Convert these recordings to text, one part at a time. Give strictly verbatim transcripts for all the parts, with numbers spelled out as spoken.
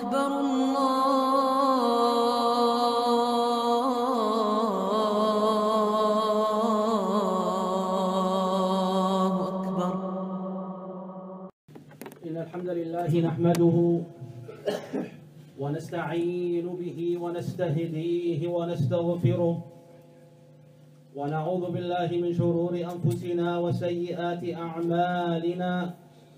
أكبر الله أكبر. إن الحمد لله نحمده ونستعين به ونستهديه ونستغفره ونعوذ بالله من شرور أنفسنا وسيئات أعمالنا.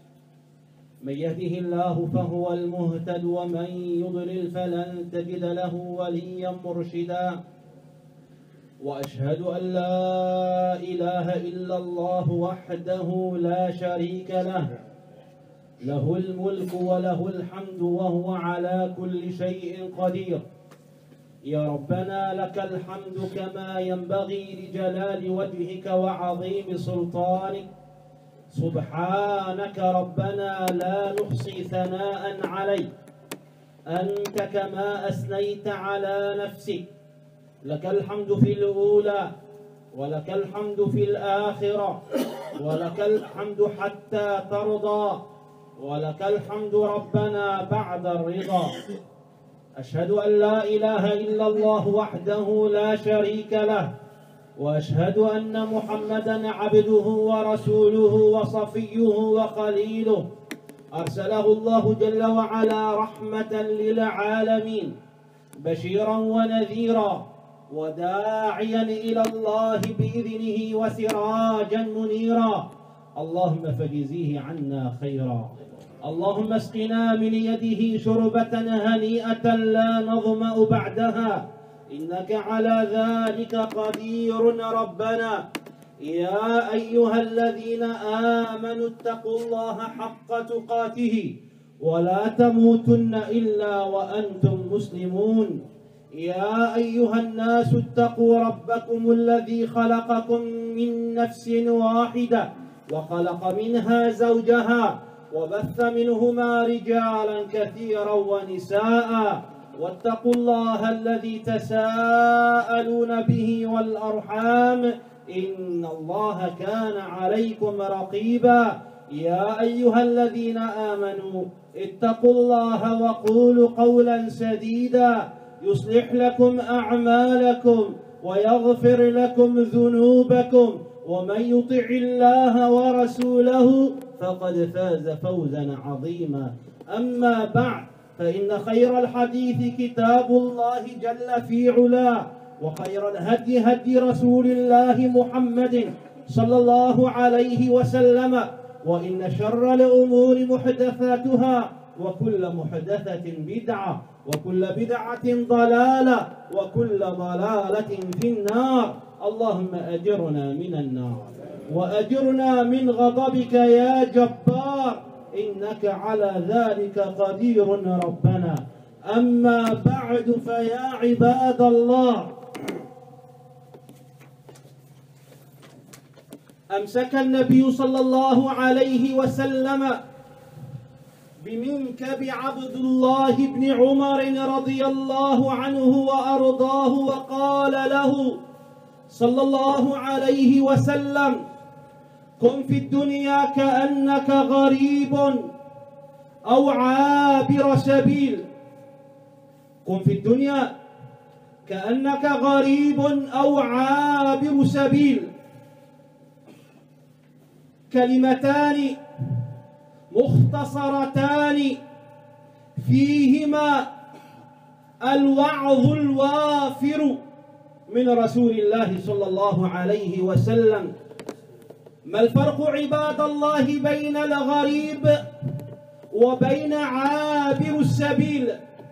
من يهده الله فهو المهتد ومن يضلل فلن تجد له وليا مرشدا. وأشهد أن لا إله إلا الله وحده لا شريك له، له الملك وله الحمد وهو على كل شيء قدير. يا ربنا لك الحمد كما ينبغي لجلال وجهك وعظيم سلطانك. سبحانك ربنا لا نحصي ثناء عليك، أنت كما أثنيت على نفسك. لك الحمد في الأولى ولك الحمد في الآخرة ولك الحمد حتى ترضى، ولك الحمد ربنا بعد الرضا. أشهد أن لا إله إلا الله وحده لا شريك له، وأشهد أن محمدا عبده ورسوله وصفيه وخليله، أرسله الله جل وعلا رحمة للعالمين، بشيرا ونذيرا وداعيا إلى الله بإذنه وسراجا منيرا. اللهم فجزيه عنا خيرا. اللهم اسقنا من يده شربة هنيئة لا نظمأ بعدها، إنك على ذلك قدير ربنا. يا أيها الذين آمنوا اتقوا الله حق تقاته ولا تموتن إلا وأنتم مسلمون. يا أيها الناس اتقوا ربكم الذي خلقكم من نفس واحدة وخلق منها زوجها وبث منهما رجالا كثيرا ونساء، واتقوا الله الذي تساءلون به والأرحام إن الله كان عليكم رقيبا. يا أيها الذين آمنوا اتقوا الله وقولوا قولا سديدا يصلح لكم أعمالكم ويغفر لكم ذنوبكم، ومن يطع الله ورسوله فقد فاز فوزا عظيما. أما بعد، فإن خير الحديث كتاب الله جل في علاه، وخير الهدي هدي رسول الله محمد صلى الله عليه وسلم، وإن شر الأمور محدثاتها، وكل محدثة بدعة، وكل بدعة ضلالة، وكل ضلالة في النار. اللهم أجرنا من النار وأجرنا من غضبك يا جبار، إنك على ذلك قدير ربنا. أما بعد، فيا عباد الله، أمسك النبي صلى الله عليه وسلم بمنكب عبد الله بن عمر رضي الله عنه وأرضاه، وقال له صلى الله عليه وسلم: كن في الدنيا كأنك غريب أو عابر سبيل. كن في الدنيا كأنك غريب أو عابر سبيل. كلمتان مختصرتان فيهما الوعظ الوافر من رسول الله صلى الله عليه وسلم. ما الفرق عباد الله بين الغريب وبين عابر السبيل؟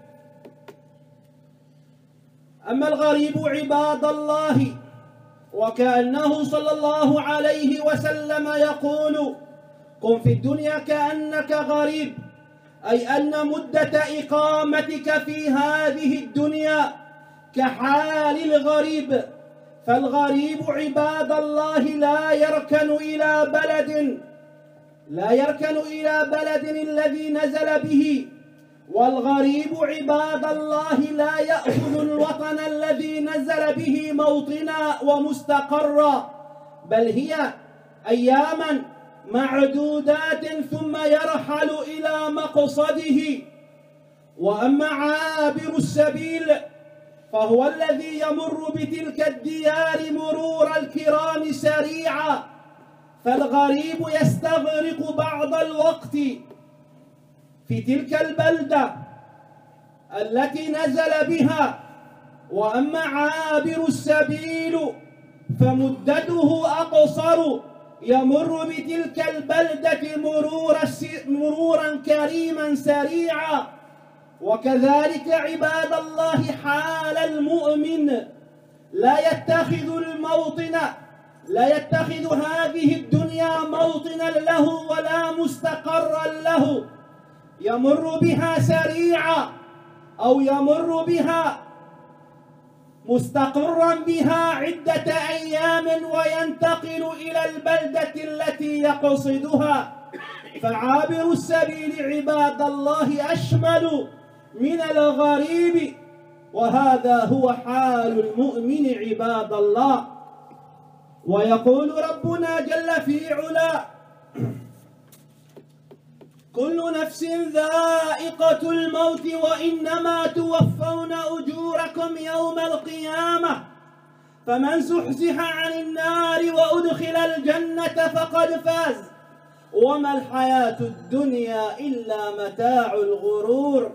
أما الغريب عباد الله، وكأنه صلى الله عليه وسلم يقول: كن في الدنيا كأنك غريب، أي أن مدة إقامتك في هذه الدنيا كحال الغريب. فالغريب عباد الله لا يركن إلى بلد لا يركن إلى بلد الذي نزل به، والغريب عباد الله لا يأخذ الوطن الذي نزل به موطنا ومستقرا، بل هي أياما معدودات ثم يرحل إلى مقصده. وأما عابر السبيل فهو الذي يمر بتلك الديار مرور الكرام سريعا، فالغريب يستغرق بعض الوقت في تلك البلدة التي نزل بها. وأما عابر السبيل فمدته أقصر، يمر بتلك البلدة مرور مرورا كريما سريعا. وكذلك عباد الله حال المؤمن، لا يتخذ الموطن لا يتخذ هذه الدنيا موطنا له ولا مستقرا له، يمر بها سريعا أو يمر بها مستقرا بها عدة أيام وينتقل إلى البلدة التي يقصدها. فعابر السبيل عباد الله أشمل من الغريب، وهذا هو حال المؤمن عباد الله. ويقول ربنا جل في علا: كل نفس ذائقة الموت وإنما توفون أجوركم يوم القيامة، فمن زحزح عن النار وأدخل الجنة فقد فاز، وما الحياة الدنيا إلا متاع الغرور.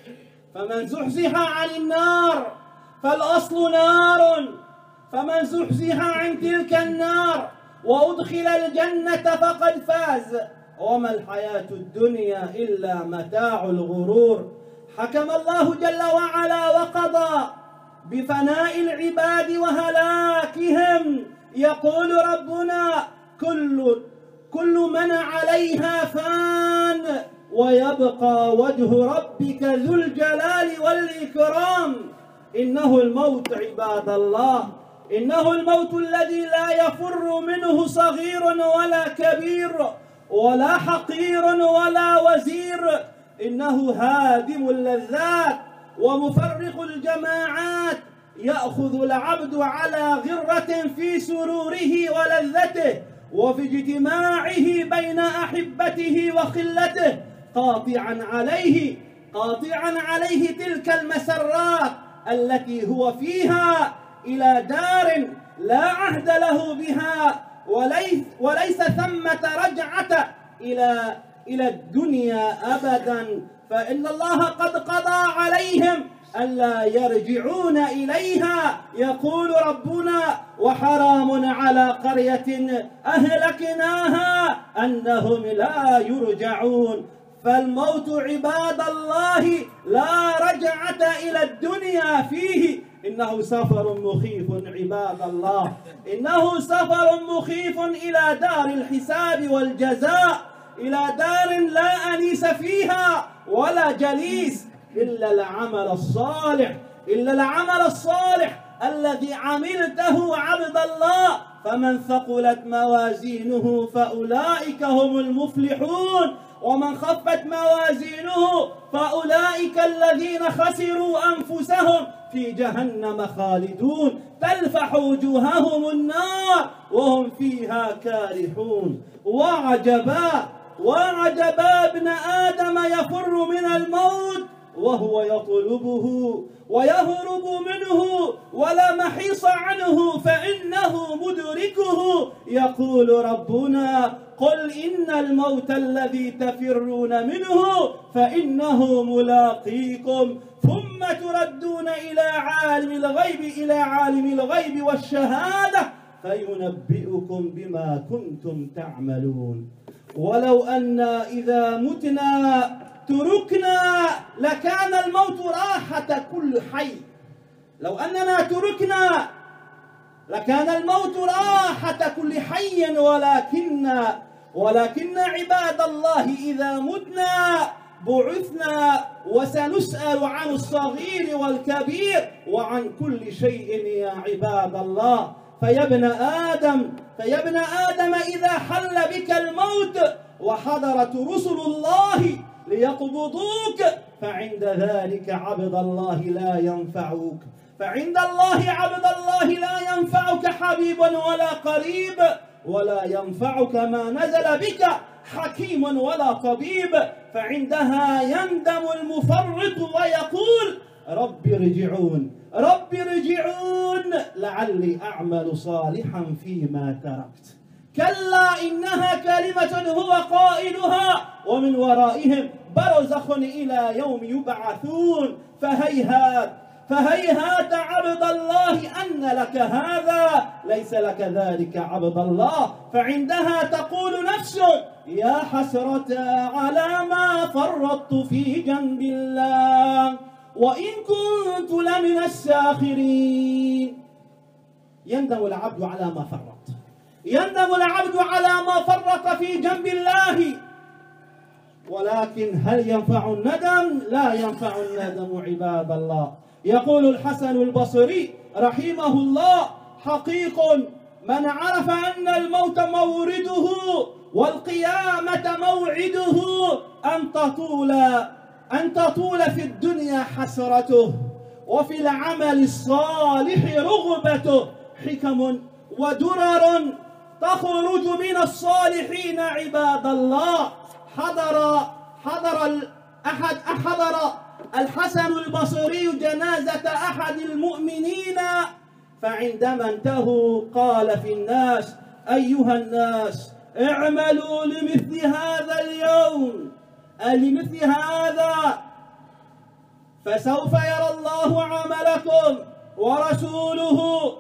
فمن زحزح عن النار فالأصل نار، فمن زحزح عن تلك النار وأدخل الجنة فقد فاز، وما الحياة الدنيا إلا متاع الغرور. حكم الله جل وعلا وقضى بفناء العباد وهلاكهم. يقول ربنا: كل كل من عليها فان ويبقى وجه ربك ذو الجلال والإكرام. إنه الموت عباد الله، إنه الموت الذي لا يفر منه صغير ولا كبير ولا حقير ولا وزير. إنه هادم اللذات ومفرق الجماعات، يأخذ العبد على غرة في سروره ولذته وفي اجتماعه بين أحبته وخلته، قاطعا عليه قاطعا عليه تلك المسرات التي هو فيها إلى دار لا عهد له بها، وليس, وليس ثمة رجعة إلى إلى الدنيا أبدا، فإن الله قد قضى عليهم ألا يرجعون إليها. يقول ربنا: وحرام على قرية أهلكناها أنهم لا يرجعون. فالموت عباد الله لا رجعة إلى الدنيا فيه، إنه سفر مخيف عباد الله، إنه سفر مخيف إلى دار الحساب والجزاء، إلى دار لا أنيس فيها ولا جليس إلا العمل الصالح، إلا العمل الصالح الذي عملته عبد الله. فمن ثقلت موازينه فأولئك هم المفلحون، ومن خفت موازينه فأولئك الذين خسروا أنفسهم في جهنم خالدون، تلفح وجوههم النار وهم فيها كارحون. وعجبا وعجبا ابن آدم يفر من الموت وهو يطلبه ويهرب منه ولا محيص عنه فإنه مدركه. يقول ربنا: قل إن الموت الذي تفرون منه فإنه ملاقيكم ثم تردون إلى عالم الغيب إلى عالم الغيب والشهادة فينبئكم بما كنتم تعملون. ولو أن إذا متنا تركنا لكان الموت راحة كل حي. لو أننا تركنا لكان الموت راحة كل حي، ولكن ولكن عباد الله إذا متنا بعثنا وسنسأل عن الصغير والكبير وعن كل شيء يا عباد الله. فيا ابن آدم فيا ابن آدم إذا حل بك الموت وحضرت رسل الله ليقبضوك فعند ذلك عبد الله لا ينفعك، فعند الله عبد الله لا ينفعك حبيب ولا قريب، ولا ينفعك ما نزل بك حكيم ولا طبيب، فعندها يندم المفرط ويقول رب ارجعون رب ارجعون لعلي أعمل صالحا فيما تركت. كلا إنها كلمة هو قائلها ومن ورائهم برزخ إلى يوم يبعثون. فهيهات فهيهات عبد الله أن لك هذا، ليس لك ذلك عبد الله. فعندها تقول نفس يا حسرة على ما فرطت في جنب الله وإن كنت لمن الساخرين. يندم العبد على ما فرط، يندم العبد على ما فرط في جنب الله، ولكن هل ينفع الندم؟ لا ينفع الندم عباد الله. يقول الحسن البصري رحمه الله حقيق من عرف أن الموت مورده والقيامة موعده أن تطول أن تطول في الدنيا حسرته وفي العمل الصالح رغبته. حكم ودرر تخرج من الصالحين عباد الله. حضر حضر أحد حضر الحسن البصري جنازة أحد المؤمنين، فعندما انتهوا قال في الناس أيها الناس اعملوا لمثل هذا اليوم لمثل هذا فسوف يرى الله عملكم ورسوله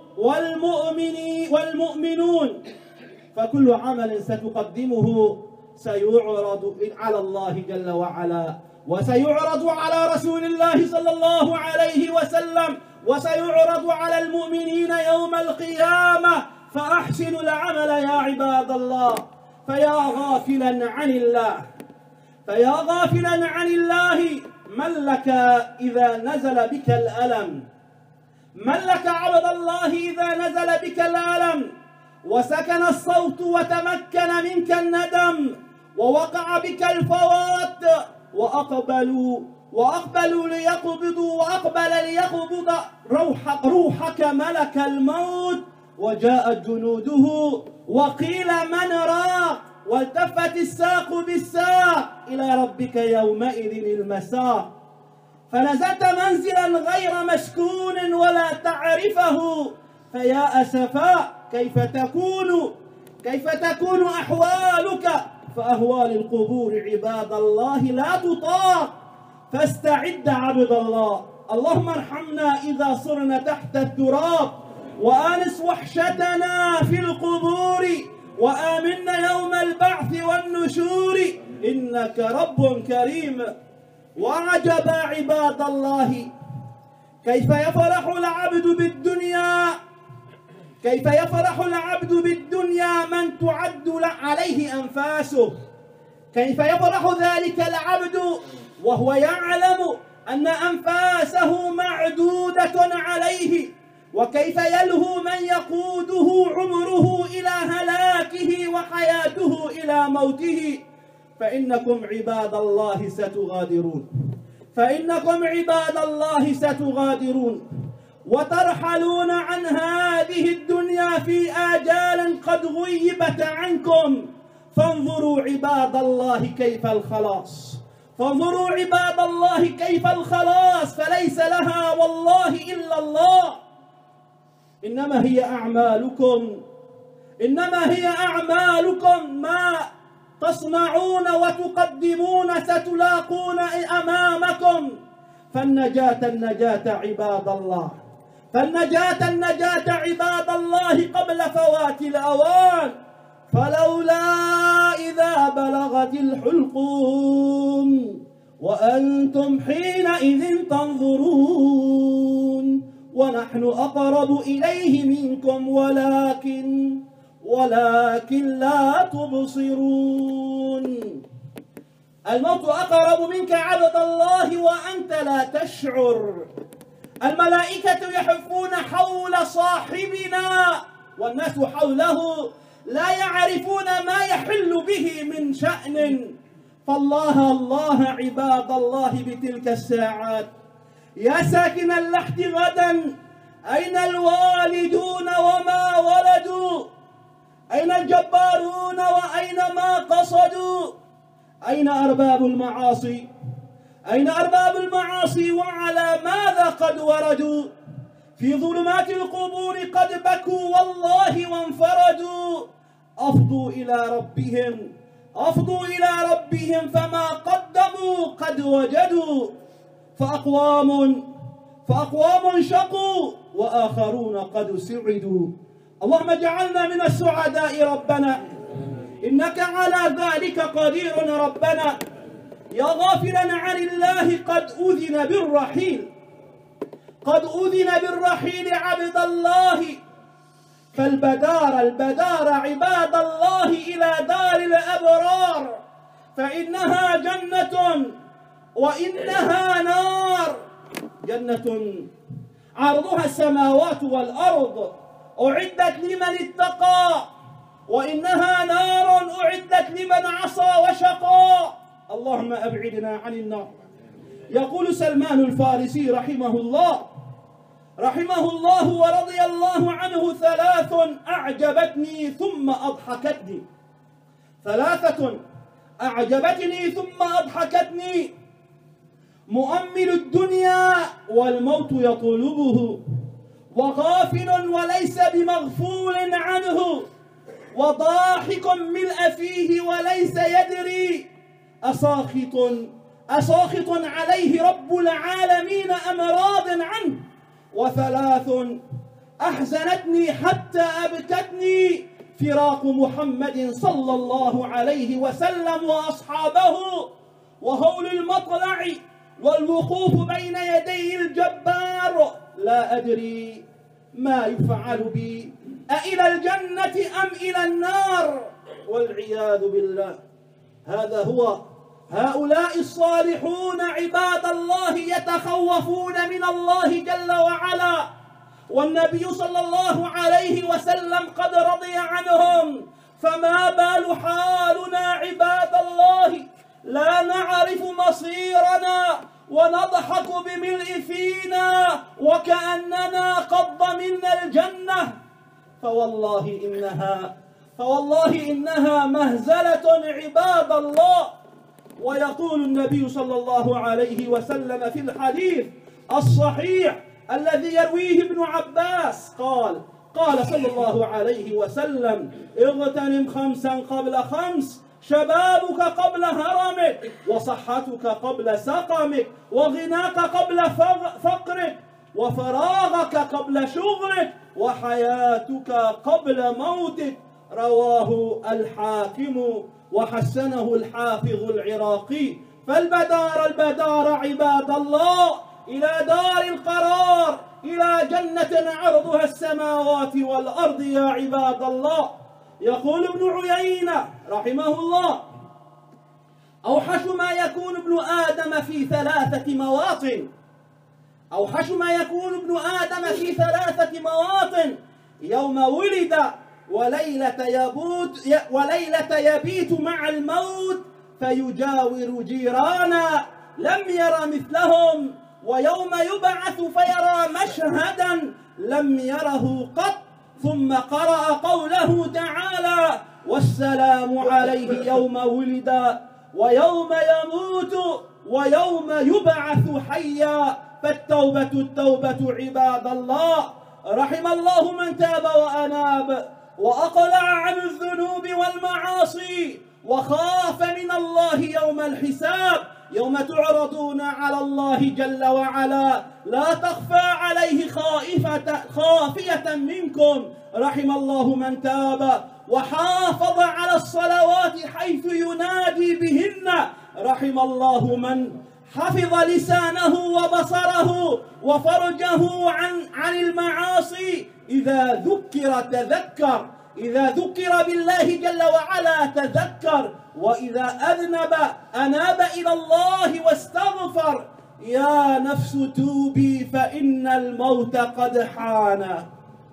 والمؤمنين والمؤمنون. فكل عمل ستقدمه سيعرض على الله جل وعلا، وسيعرض على رسول الله صلى الله عليه وسلم، وسيعرض على المؤمنين يوم القيامة. فأحسنوا العمل يا عباد الله. فيا غافلا عن الله فيا غافلا عن الله من لك إذا نزل بك الألم؟ من لك عبد الله إذا نزل بك الألم وسكن الصوت وتمكن منك الندم ووقع بك الفوات وأقبلوا وأقبلوا ليقبضوا وأقبل ليقبض روح روحك ملك الموت وجاءت جنوده وقيل من راق والتفت الساق بالساق إلى ربك يومئذ المساق. فنزلت منزلا غير مسكون ولا تعرفه، فيا أسفا كيف تكون كيف تكون أحوالك؟ فأهوال القبور عباد الله لا تطاق. فاستعد عبد الله. اللهم ارحمنا إذا صرنا تحت التراب، وآنس وحشتنا في القبور، وآمنا يوم البعث والنشور، إنك رب كريم. وعجبا عباد الله كيف يفرح العبد بالدنيا كيف يفرح العبد بالدنيا من تعد عليه أنفاسه. كيف يفرح ذلك العبد وهو يعلم أن أنفاسه معدودة عليه، وكيف يلهو من يقوده عمره إلى هلاكه وحياته إلى موته. فإنكم عباد الله ستغادرون فإنكم عباد الله ستغادرون وترحلون عن هذه الدنيا في آجال قد غيبت عنكم. فانظروا عباد الله كيف الخلاص فانظروا عباد الله كيف الخلاص فليس لها والله إلا الله. إنما هي أعمالكم إنما هي أعمالكم ما تصنعون وتقدمون ستلاقون أمامكم. فالنجاة النجاة عباد الله فالنجاة النجاة عباد الله قبل فوات الأوان. فلولا إذا بلغت الحلقوم وأنتم حينئذ تنظرون ونحن أقرب إليه منكم ولكن ولكن لا تبصرون. الموت أقرب منك عبد الله وأنت لا تشعر. الملائكة يحفون حول صاحبنا والناس حوله لا يعرفون ما يحل به من شأن. فالله الله عباد الله بتلك الساعات. يا ساكن اللحد غدا أين الوالدون وما ولدوا؟ أين الجبارون وأين ما قصروا؟ قصدوا. أين أرباب المعاصي؟ أين أرباب المعاصي وعلى ماذا قد وردوا؟ في ظلمات القبور قد بكوا والله وانفردوا. أفضوا إلى ربهم أفضوا إلى ربهم فما قدموا قد وجدوا. فأقوام فأقوام شقوا وآخرون قد سعدوا. اللهم اجعلنا من السعداء ربنا، إنك على ذلك قدير ربنا. يا غافلا عن الله قد أذن بالرحيل قد أذن بالرحيل عبد الله. فالبدار البدار عباد الله إلى دار الأبرار، فإنها جنة وإنها نار. جنة عرضها السماوات والأرض أعدت لمن اتقى، وإنها نار أعدت لمن عصى وشقى. اللهم أبعدنا عن النار. يقول سلمان الفارسي رحمه الله رحمه الله ورضي الله عنه: ثلاث أعجبتني ثم أضحكتني ثلاثة أعجبتني ثم أضحكتني: مؤمل الدنيا والموت يطلبه، وغافل وليس بمغفول عنه، وضاحك ملء فيه وليس يدري، أساخط أساخط عليه رب العالمين أم راض عنه. وثلاث أحزنتني حتى أبكتني: فراق محمد صلى الله عليه وسلم وأصحابه، وهول المطلع، والوقوف بين يدي الجبار. لا أدري ما يفعل بي، أإلى الجنة أم إلى النار؟ والعياذ بالله. هذا هو هؤلاء الصالحون عباد الله يتخوفون من الله جل وعلا، والنبي صلى الله عليه وسلم قد رضي عنهم. فما بال حالنا عباد الله لا نعرف مصيرنا ونضحك بملء فينا وكأننا قد ضمنا الجنة. فوالله إنها فوالله إنها مهزلة عباد الله. ويقول النبي صلى الله عليه وسلم في الحديث الصحيح الذي يرويه ابن عباس قال قال صلى الله عليه وسلم: اغتنم خمسا قبل خمس، شبابك قبل هرمك، وصحتك قبل سقمك، وغناك قبل فقرك، وفراغك قبل شغلك، وحياتك قبل موتك. رواه الحاكم وحسنه الحافظ العراقي. فالبدار البدار عباد الله إلى دار القرار، إلى جنة عرضها السماوات والأرض يا عباد الله. يقول ابن عيينة رحمه الله: أوحش ما يكون ابن آدم في ثلاثة مواطن أوحش ما يكون ابن آدم في ثلاثة مواطن: يوم ولد، وليلة يبوت وليلة يبيت مع الموت فيجاور جيرانا لم ير مثلهم، ويوم يبعث فيرى مشهدا لم يره قط. ثم قرأ قوله تعالى: والسلام عليه يوم ولد ويوم يموت ويوم يبعث حيا. فالتوبة التوبة عباد الله. رحم الله من تاب وأناب وأقلع عن الذنوب والمعاصي وخاف من الله يوم الحساب، يوم تعرضون على الله جل وعلا لا تخفى عليه خائفة خافية منكم. رحم الله من تاب وحافظ على الصلوات حيث ينادي بهن. رحم الله من حفظ لسانه وبصره وفرجه عن عن المعاصي. إذا ذكر تذكر إذا ذكر بالله جل وعلا تذكر، وإذا أذنب أناب إلى الله واستغفر. يا نفس توبي فإن الموت قد حان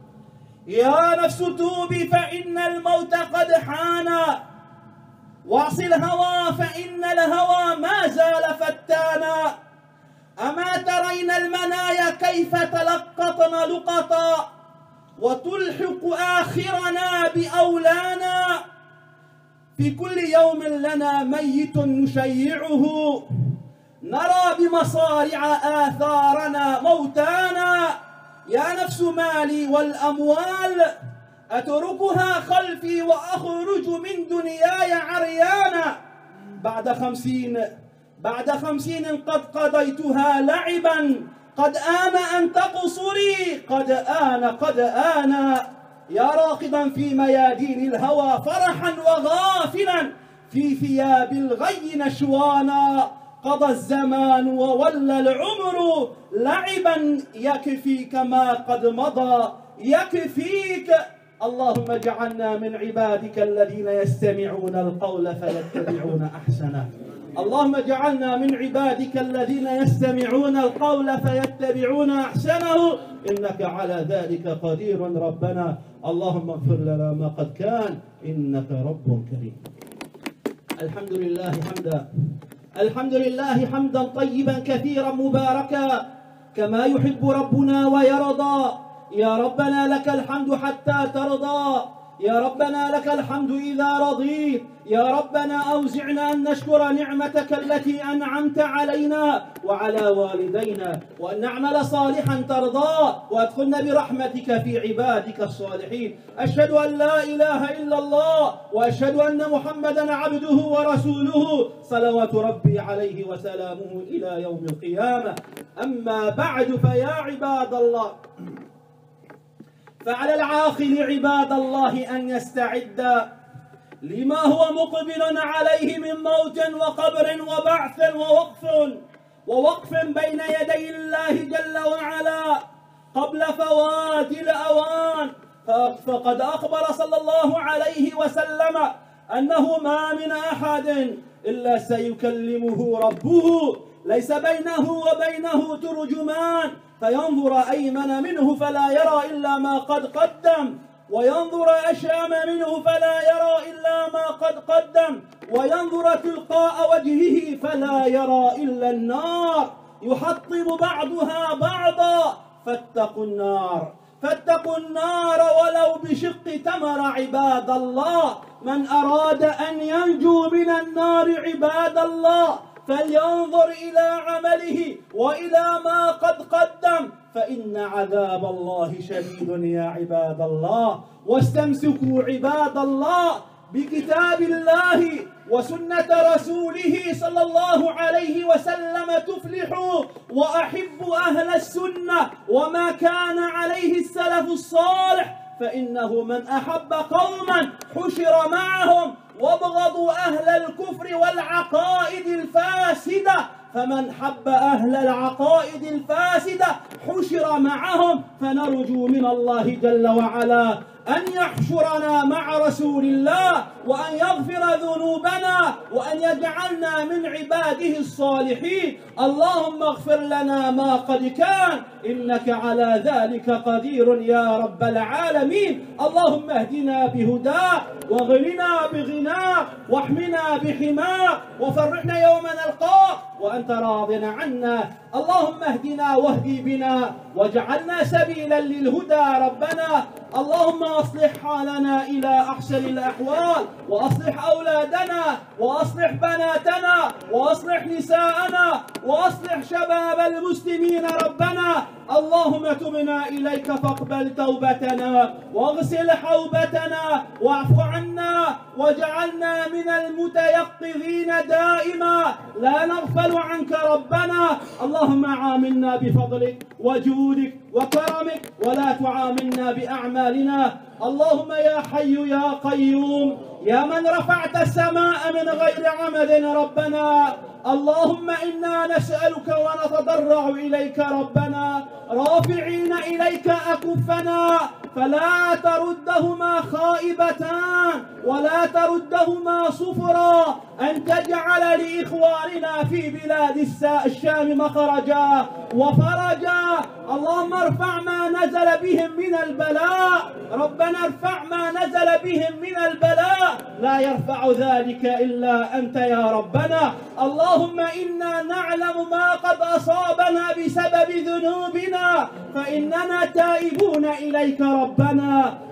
يا نفس توبي فإن الموت قد حان واعص الهوى فإن الهوى ما زال فتانا. أما ترين المنايا كيف تلقطن لقطا، وتلحق آخرنا بأولانا. في كل يوم لنا ميت نشيعه، نرى بمصارع آثارنا موتانا. يا نفس مالي والأموال أتركها خلفي وأخرج من دنياي عريانا. بعد خمسين بعد خمسين قد قضيتها لعبا، قد آن أن تقصري، قد آن قد آن. يا راقدا في ميادين الهوى فرحا وغافلا في ثياب الغي نشوانا. قضى الزمان وولى العمر لعبا، يكفيك ما قد مضى يكفيك. اللهم اجعلنا من عبادك الذين يستمعون القول فيتبعون أحسنه. اللهم اجعلنا من عبادك الذين يستمعون القول فيتبعون أحسنه، إنك على ذلك قدير ربنا. اللهم اغفر لنا ما قد كان، إنك رب كريم. الحمد لله حمدا الحمد لله حمدا طيبا كثيرا مباركا كما يحب ربنا ويرضى. يا ربنا لك الحمد حتى ترضى، يا ربنا لك الحمد إذا رضيت. يا ربنا أوزعنا أن نشكر نعمتك التي أنعمت علينا وعلى والدينا، وأن نعمل صالحا ترضاه، وأدخلنا برحمتك في عبادك الصالحين. أشهد أن لا إله إلا الله، وأشهد أن محمدا عبده ورسوله، صلوات ربي عليه وسلامه إلى يوم القيامة. أما بعد، فيا عباد الله، فعلى العاقل عباد الله أن يستعد لما هو مقبل عليه من موت وقبر وبعث ووقف ووقف بين يدي الله جل وعلا قبل فوات الأوان. فقد أخبر صلى الله عليه وسلم أنه ما من أحد إلا سيكلمه ربه، ليس بينه وبينه ترجمان، فينظر أيمن منه فلا يرى إلا ما قد قدم، وينظر أشأم منه فلا يرى إلا ما قد قدم، وينظر تلقاء وجهه فلا يرى إلا النار، يحطم بعضها بعضا. فاتقوا النار فاتقوا النار ولو بشق تمر عباد الله. من أراد أن ينجو من النار عباد الله فلينظر إلى عمله وإلى ما قد قدم، فإن عذاب الله شديد يا عباد الله. واستمسكوا عباد الله بكتاب الله وسنة رسوله صلى الله عليه وسلم تفلحوا، وأحبوا أهل السنة وما كان عليه السلف الصالح، فإنه من أحب قوما حشر معهم، وابغضوا أهل الكفر والعقائد الفاسدة، فمن حب أهل العقائد الفاسدة حشر معهم. فنرجو من الله جل وعلا أن يحشرنا مع رسول الله، وأن يغفر ذنوبنا، وأن يجعلنا من عباده الصالحين. اللهم اغفر لنا ما قد كان، إنك على ذلك قدير يا رب العالمين. اللهم اهدنا بهداك، واغننا بغناك، واحمنا بحماك، وفرحنا يوم نلقاك وأنت راض عنا. اللهم اهدنا واهدي بنا، واجعلنا سبيلا للهدى ربنا. اللهم اصلح حالنا إلى أحسن الأحوال، وأصلح أولادنا، وأصلح بناتنا، وأصلح نساءنا، وأصلح شباب المسلمين ربنا. اللهم تبنا إليك فاقبل توبتنا، واغسل حوبتنا، واعف عنا، واجعلنا من المتيقظين دائما لا نغفل عنك ربنا. اللهم عاملنا بفضلك وجودك وكرمك، ولا تعاملنا بأعمالنا. اللهم يا حي يا قيوم، يا من رفعت السماء من غير عمد ربنا، اللهم إنا نسألك ونتضرع إليك ربنا، رافعين إليك أكفنا، فلا تردهما خائبتان ولا تردهما صفرا، أن تجعل لإخواننا في بلاد الشام مخرجا وفرجا. اللهم ارفع ما نزل بهم من البلاء، ربنا ارفع ما نزل بهم من البلاء، لا يرفع ذلك إلا أنت يا ربنا. اللهم إنا نعلم ما قد أصابنا بسبب ذنوبنا، فإننا تائبون إليك ربنا.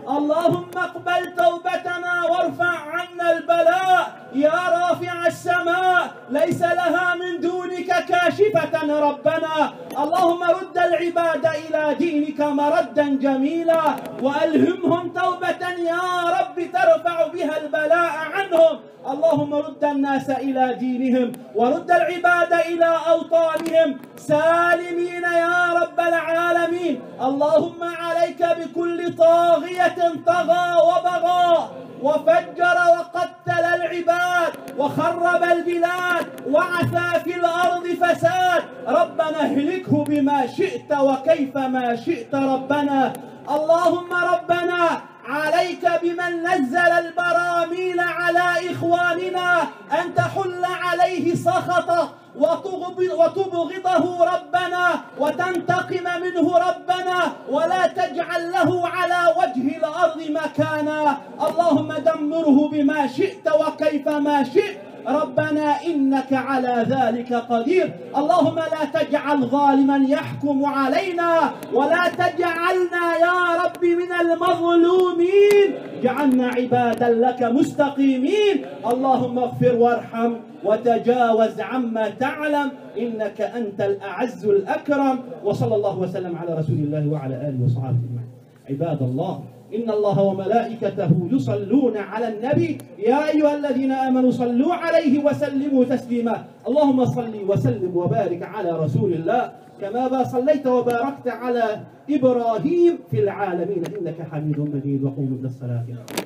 اللهم اقبل توبتنا وارفع عنا البلاء يا رافع السماء ليس لها من دونك كاشفة ربنا. اللهم رد العباد إلى دينك مردا جميلا وألهمهم توبة يا رب ترفع بها البلاء عنهم. اللهم رد الناس إلى دينهم ورد العباد إلى أوطانهم سالمين يا رب العالمين. اللهم عليك بكل طاغية طغى وبغى وفجر وقتل العباد وخرب البلاد وعثى في الأرض فساد. ربنا اهلكه بما شئت وكيف ما شئت ربنا. اللهم ربنا عليك بمن نزل البراميل على إخواننا أن تحل عليه سخطه وتبغضه ربنا وتنتقم منه ربنا ولا تجعل له على وجه الأرض مكانا. اللهم دمره بما شئت وكيف ما شئت ربنا إنك على ذلك قدير. اللهم لا تجعل ظالما يحكم علينا ولا تجعلنا يا رب من المظلومين، جعلنا عبادا لك مستقيمين. اللهم اغفر وارحم وتجاوز عما تعلم إنك أنت الأعز الأكرم. وصلى الله وسلم على رسول الله وعلى آله وصحبه أجمعين. عباد الله، إن الله وملائكته يصلون على النبي يا أيها الذين آمنوا صلوا عليه وسلموا تسليما. اللهم صل وسلم وبارك على رسول الله كما صليت وباركت على إبراهيم في العالمين إنك حميد مجيد. وقوموا إلى الصلاة.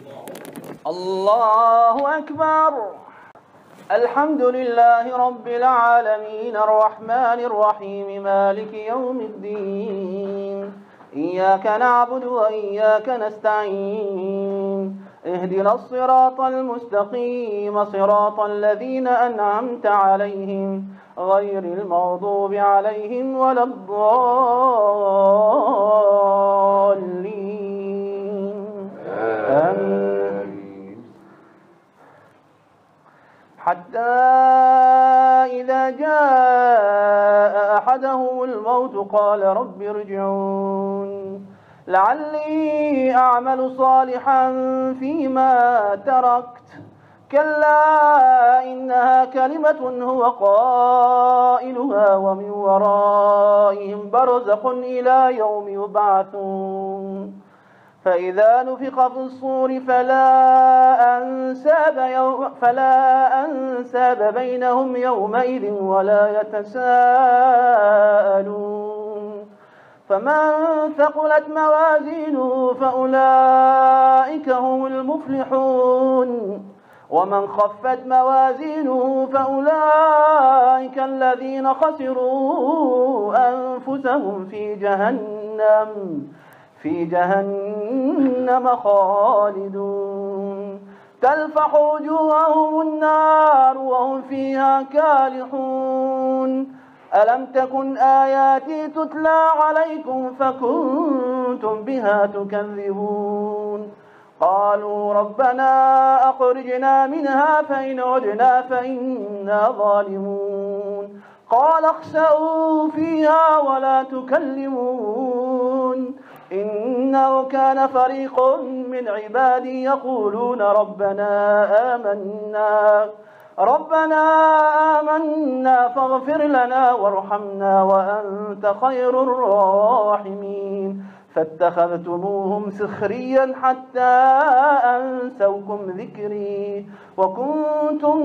الله أكبر. الحمد لله رب العالمين الرحمن الرحيم مالك يوم الدين. إياك نعبد وإياك نستعين. اهدنا الصراط المستقيم صراط الذين أنعمت عليهم غير المغضوب عليهم ولا الضالين. آمين. حتى إذا جاء أحدهم الموت قال رب ارجعون لعلي أعمل صالحا فيما تركت كلا إنها كلمة هو قائلها ومن ورائهم برزخ إلى يوم يبعثون. فإذا نفخ في الصور فلا أنساب, يوم فلا أنساب بينهم يومئذ ولا يتساءلون. فمن ثقلت موازينه فأولئك هم المفلحون ومن خفت موازينه فأولئك الذين خسروا أنفسهم في جهنم في جهنم خالدون. تلفح وجوههم النار وهم فيها كالحون. ألم تكن آياتي تتلى عليكم فكنتم بها تكذبون. قالوا ربنا أخرجنا منها فإن عدنا فإنا ظالمون. قال اخسئوا فيها ولا تكلمون إنه كان فريق من عبادي يقولون ربنا آمنا ربنا آمنا فاغفر لنا وارحمنا وأنت خير الراحمين. فاتخذتموهم سخريا حتى أنسوكم ذكري وكنتم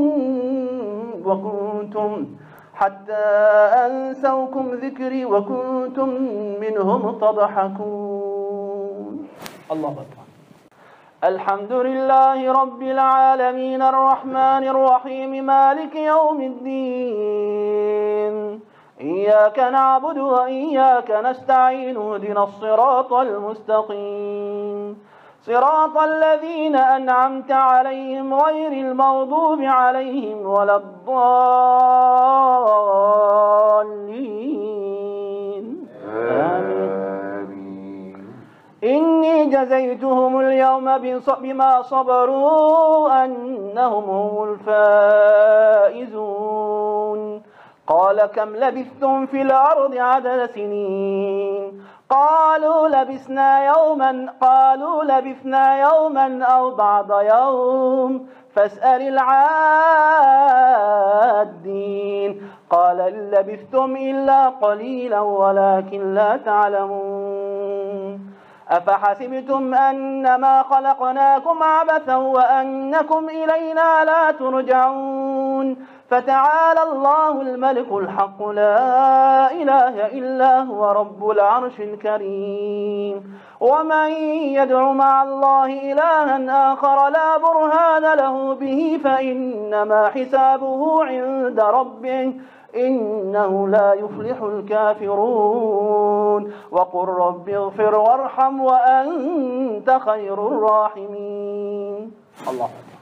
وكنتم حتى أنسوكم ذكري وكنتم منهم تضحكون. الله أكبر. الحمد لله رب العالمين الرحمن الرحيم مالك يوم الدين. إياك نعبد وإياك نستعين اهدنا الصراط المستقيم صراط الذين أنعمت عليهم غير المغضوب عليهم ولا الضالين. آمين. إني جزيتهم اليوم بما صبروا أنهم هم الفائزون. قال كم لبثتم في الأرض عدد سنين قالوا لبثنا يوما قالوا لبثنا يوما أو بعض يوم فاسأل العادين قال إن لبثتم إلا قليلا ولكن لا تعلمون أفحسبتم أنما خلقناكم عبثا وأنكم إلينا لا ترجعون فتعالى الله الملك الحق لا إله إلا هو رب العرش الكريم ومن يدع مع الله إلها آخر لا برهان له به فإنما حسابه عند ربه إنه لا يفلح الكافرون وقل رب اغفر وارحم وأنت خير الراحمين. الله أكبر.